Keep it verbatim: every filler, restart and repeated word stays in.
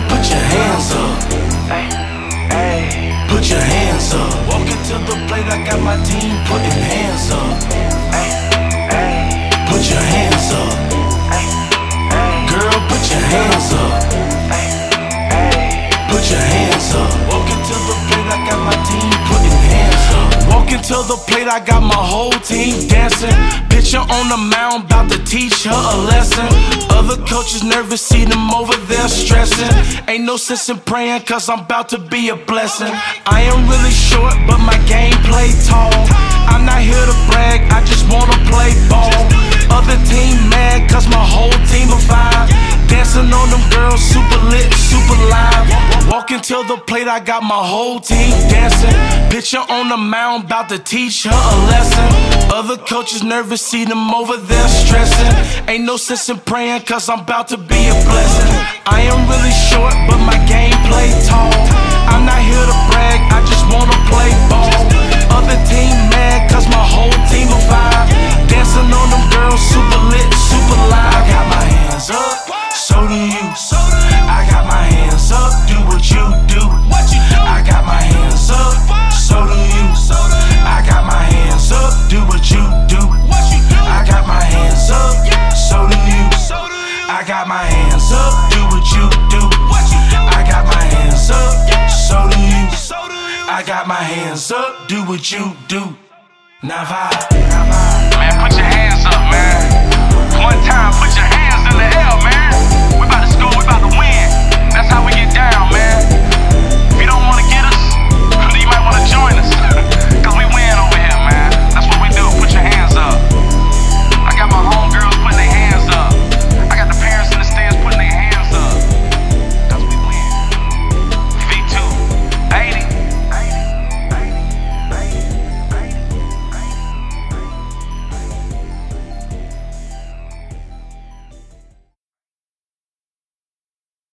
put your hands up. Put your hands up. Walking to the plate, I got my team putting hands up. Put your hands up. Girl, put your hands up. Put your hands up. Walking to the plate, I got my team putting hands up. Walking to the plate, I got my whole team dancing. Picture on the mound, about to teach her a lesson. Other coaches nervous, see them over there stressing. Ain't no sense in praying, cause I'm about to be a blessing. I am really short, but my game play tall. I'm not here to brag, I just wanna play ball. Other team mad, cause my whole team a vibe. Dancing on them girls, super lit, super live. Walking to the plate, I got my whole team dancing. Picture on the mound, about to teach her a lesson. Other coaches nervous, see them over there stressing. Ain't no sense in praying, cause I'm about to be a blessing. I am really short, but my game play tall. I'm not here to brag, I just wanna play ball. Other team mad, cause my whole team a vibe. Dancing on them girls, super lit, super live. I got my hands up, so do you. I got my hands up, do what you do. I got my hands up, so do you. I got my hands up, do what you do. I got my hands up, so do you. I got my hands up, do what you do. I got my hands up, so do you. I got my hands up, do what you do. Now vibe. Man, put your hands